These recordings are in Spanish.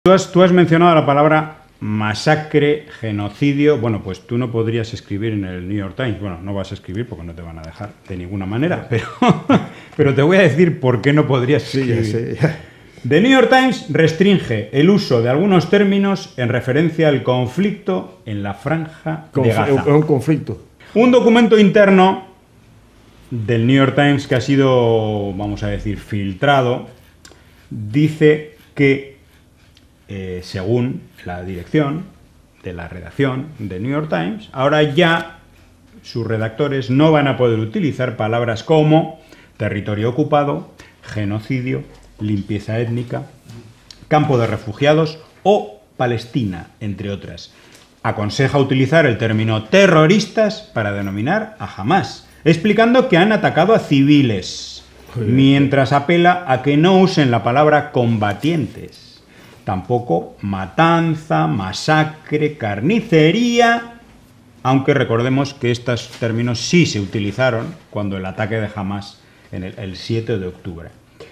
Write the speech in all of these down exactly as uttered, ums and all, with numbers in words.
Tú has, tú has mencionado la palabra masacre, genocidio. Bueno, pues tú no podrías escribir en el New York Times. Bueno, no vas a escribir porque no te van a dejar de ninguna manera, pero, pero te voy a decir por qué no podrías escribir. Sí, sí. The New York Times restringe el uso de algunos términos en referencia al conflicto en la franja Conf de Gaza. Un conflicto. Un documento interno del New York Times que ha sido, vamos a decir, filtrado, dice que, eh, según la dirección de la redacción de New York Times, ahora ya sus redactores no van a poder utilizar palabras como territorio ocupado, genocidio, limpieza étnica, campo de refugiados o Palestina, entre otras. Aconseja utilizar el término terroristas para denominar a Hamás, explicando que han atacado a civiles, mientras apela a que no usen la palabra combatientes. Tampoco matanza, masacre, carnicería, aunque recordemos que estos términos sí se utilizaron cuando el ataque de Hamás en el, el siete de octubre.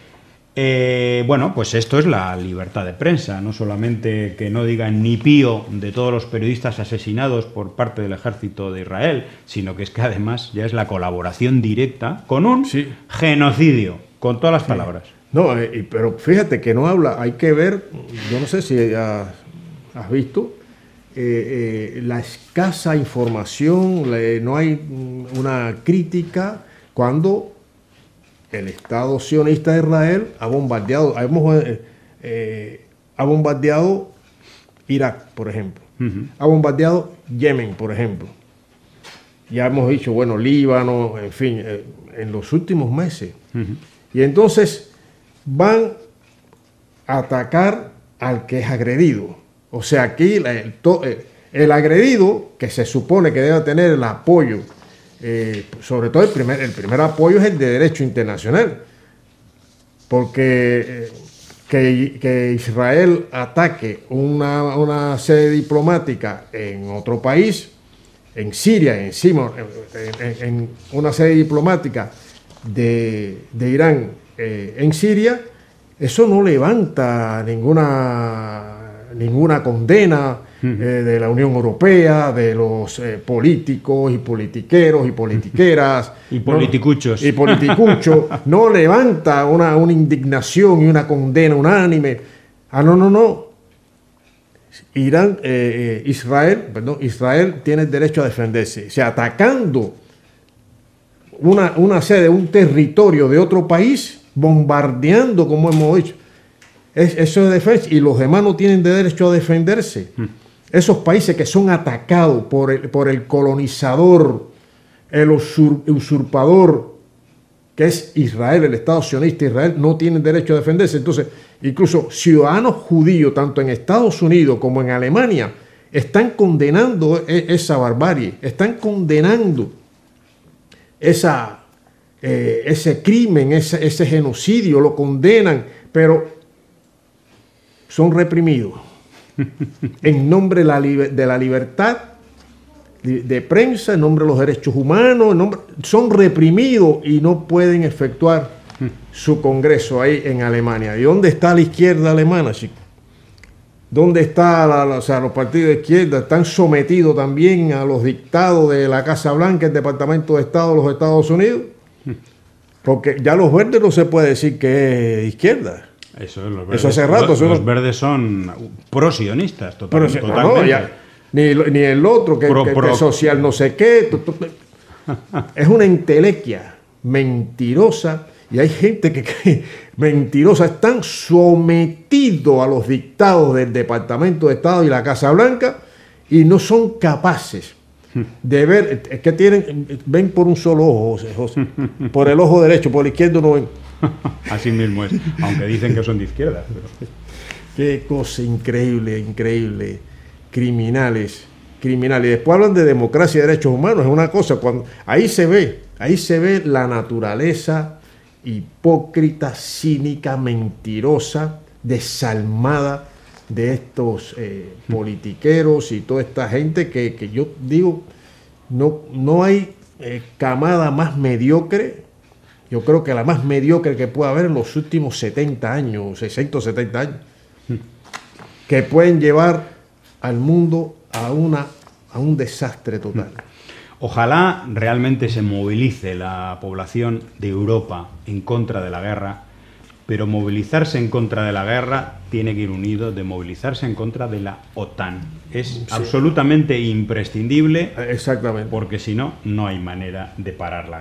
Eh, bueno, pues esto es la libertad de prensa, no solamente que no digan ni pío de todos los periodistas asesinados por parte del ejército de Israel, sino que es que además ya es la colaboración directa con un sí. genocidio, con todas las sí. palabras. No, eh, pero fíjate que no habla, hay que ver, yo no sé si has, has visto, eh, eh, la escasa información, le, no hay una crítica cuando el Estado sionista de Israel ha bombardeado, hemos, eh, eh, ha bombardeado Irak, por ejemplo. Uh-huh. Ha bombardeado Yemen, por ejemplo. Ya hemos dicho, bueno, Líbano, en fin, eh, en los últimos meses. Uh-huh. Y entonces van a atacar al que es agredido. O sea, aquí el, el agredido, que se supone que debe tener el apoyo, Eh, sobre todo el primer, el primer apoyo es el de derecho internacional, porque eh, que, que Israel ataque una, una sede diplomática en otro país, en Siria, encima, en, en, en una sede diplomática de, de Irán eh, en Siria, eso no levanta ninguna, ninguna condena Eh, de la Unión Europea, de los eh, políticos y politiqueros y politiqueras y politicuchos no, y politicuchos no levanta una, una indignación y una condena unánime. Ah, no, no, no. Irán, eh, Israel, perdón, Israel tiene el derecho a defenderse. O sea, atacando una, una sede, un territorio de otro país, bombardeando, como hemos dicho. Es, eso es defensa, y los demás no tienen derecho a defenderse. Esos países que son atacados por el, por el colonizador, el usur, usurpador, que es Israel, el Estado sionista Israel, no tienen derecho a defenderse. Entonces, incluso ciudadanos judíos, tanto en Estados Unidos como en Alemania, están condenando esa barbarie, están condenando esa, eh, ese crimen, ese, ese genocidio, lo condenan, pero son reprimidos. En nombre de la, de la libertad de prensa, en nombre de los derechos humanos, en nombre, son reprimidos y no pueden efectuar su congreso ahí en Alemania. ¿Y dónde está la izquierda alemana, chicos? ¿Dónde está la, la, o sea, los partidos de izquierda? Están sometidos también a los dictados de la Casa Blanca, el Departamento de Estado de los Estados Unidos. Porque ya los verdes no se puede decir que es de izquierda. Eso, es los verdes, Eso hace rato. Los, son los verdes son pro-sionistas, total, pero, totalmente. No, ya, ni, ni el otro, que, pro, que, pro. que social no sé qué. To, to, es una entelequia mentirosa. Y hay gente que, que mentirosa, están sometidos a los dictados del Departamento de Estado y la Casa Blanca y no son capaces de ver. Es que tienen, ven por un solo ojo, José, José, por el ojo derecho, por el izquierdo no ven. Así mismo es, aunque dicen que son de izquierda. Pero... Qué cosa increíble, increíble. Criminales, criminales. Y después hablan de democracia y derechos humanos. Es una cosa, cuando ahí se ve, ahí se ve la naturaleza hipócrita, cínica, mentirosa, desalmada de estos eh, politiqueros y toda esta gente que, que yo digo, no, no hay eh, camada más mediocre. Yo creo que la más mediocre que puede haber en los últimos setenta años, sesenta o setenta años. que pueden llevar al mundo a, una, a un desastre total. Ojalá realmente se movilice la población de Europa en contra de la guerra, pero movilizarse en contra de la guerra tiene que ir unido de movilizarse en contra de la OTAN. Es sí. absolutamente imprescindible. Exactamente. Porque si no, no hay manera de parar la guerra.